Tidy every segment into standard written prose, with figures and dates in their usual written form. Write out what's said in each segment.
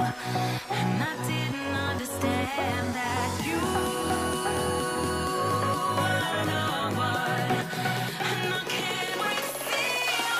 and I didn't understand that you were the one, and I can't wait to see you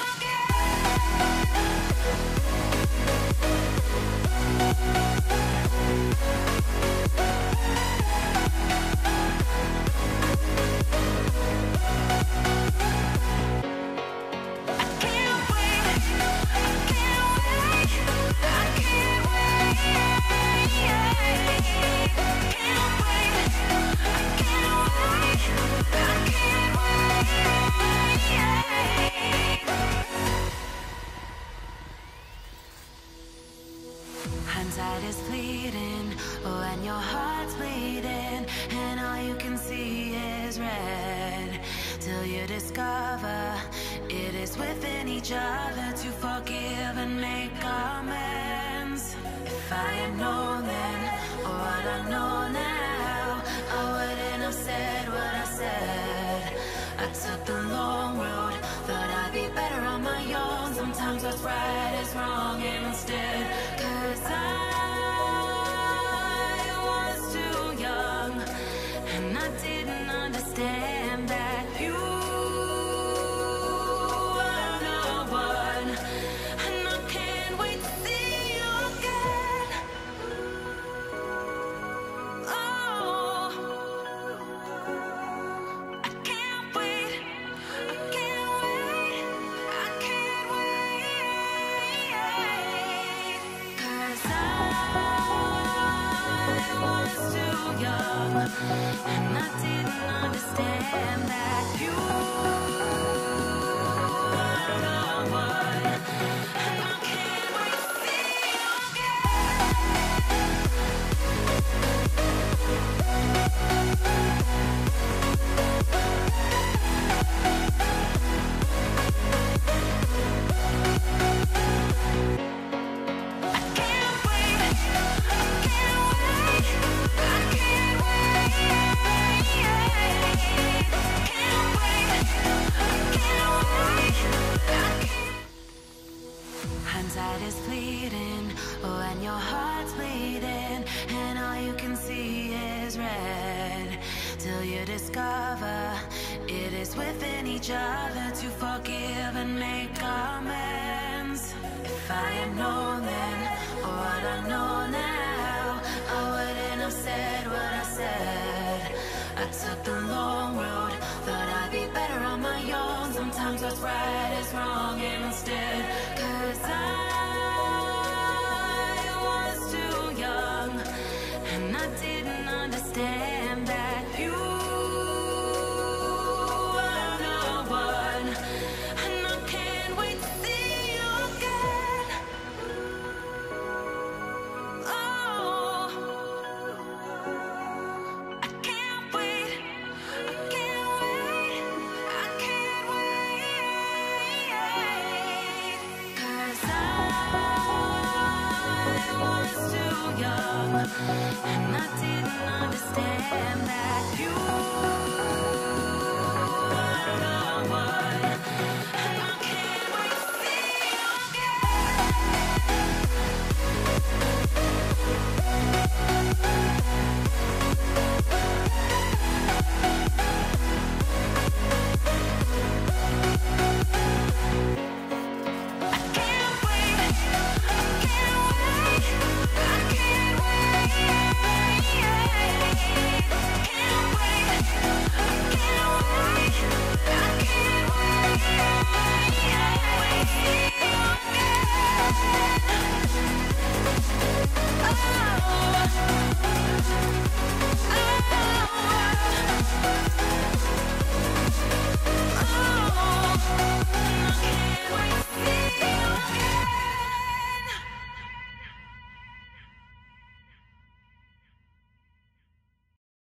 hindsight is fleeting, oh, and your heart's bleeding, and all you can see is red, till you discover it is within each other to forgive and make amends. If I had known then, or what I know now, I wouldn't have said what I said. I took the long road, thought I'd be better on my own. Sometimes what's right is wrong, and instead, 'cause I was too young, and I didn't understand that you were the one, and I can't wait to see you again. Oh, I can't wait, I can't wait, I can't wait, 'cause I was too young, and I didn't understand that you were the one, and I can't wait to see you hindsight is fleeting, oh, and your heart's bleeding, and all you can see is red, till you discover it is within each other to forgive and make amends. If I had known then, or what I know now, I wouldn't have said what I said. I took the long road, thought I'd be better on my own. Sometimes what's right is wrong, and instead